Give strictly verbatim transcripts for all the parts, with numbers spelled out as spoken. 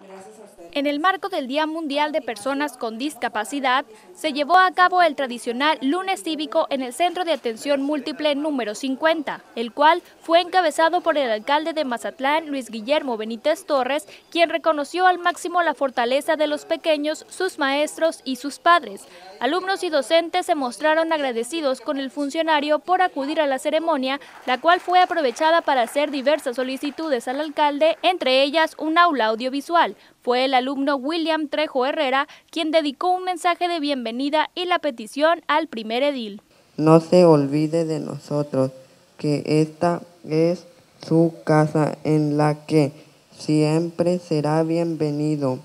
En el marco del Día Mundial de Personas con Discapacidad, se llevó a cabo el tradicional lunes cívico en el Centro de Atención Múltiple número cincuenta, el cual fue encabezado por el alcalde de Mazatlán, Luis Guillermo Benítez Torres, quien reconoció al máximo la fortaleza de los pequeños, sus maestros y sus padres. Alumnos y docentes se mostraron agradecidos con el funcionario por acudir a la ceremonia, la cual fue aprovechada para hacer diversas solicitudes al alcalde, entre ellas un aula audiovisual. Fue el alumno William Trejo Herrera quien dedicó un mensaje de bienvenida y la petición al primer edil. No se olvide de nosotros, que esta es su casa en la que siempre será bienvenido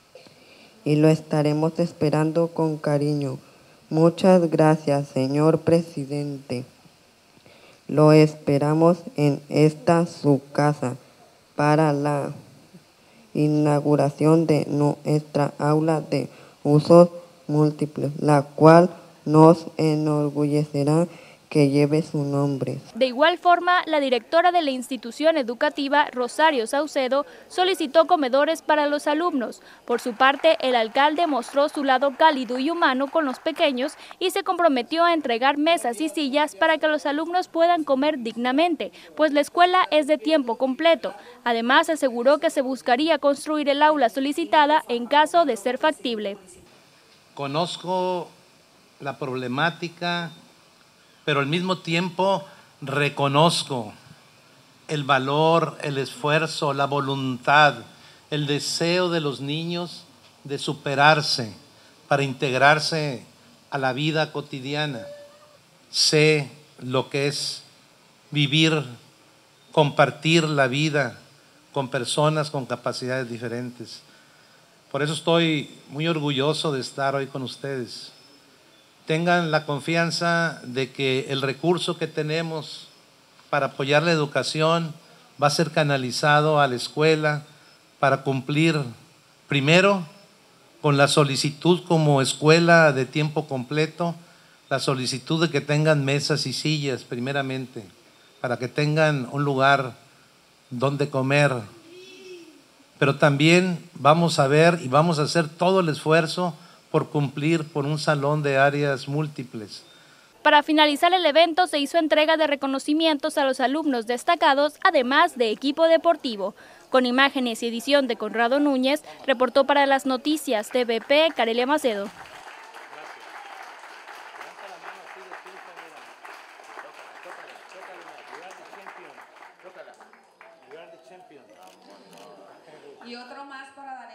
y lo estaremos esperando con cariño. Muchas gracias, señor presidente. Lo esperamos en esta su casa para la inauguración de nuestra aula de usos múltiples, la cual nos enorgullecerá que lleve su nombre. De igual forma, la directora de la institución educativa, Rosario Saucedo, solicitó comedores para los alumnos. Por su parte, el alcalde mostró su lado cálido y humano con los pequeños y se comprometió a entregar mesas y sillas para que los alumnos puedan comer dignamente, pues la escuela es de tiempo completo. Además, aseguró que se buscaría construir el aula solicitada en caso de ser factible. Conozco la problemática, pero al mismo tiempo reconozco el valor, el esfuerzo, la voluntad, el deseo de los niños de superarse para integrarse a la vida cotidiana. Sé lo que es vivir, compartir la vida con personas con capacidades diferentes. Por eso estoy muy orgulloso de estar hoy con ustedes. Tengan la confianza de que el recurso que tenemos para apoyar la educación va a ser canalizado a la escuela para cumplir primero con la solicitud como escuela de tiempo completo, la solicitud de que tengan mesas y sillas primeramente, para que tengan un lugar donde comer. Pero también vamos a ver y vamos a hacer todo el esfuerzo por cumplir por un salón de áreas múltiples. Para finalizar el evento se hizo entrega de reconocimientos a los alumnos destacados, además de equipo deportivo. Con imágenes y edición de Conrado Núñez, reportó para las noticias T V P Carelia Macedo. Y otro más para Daniel.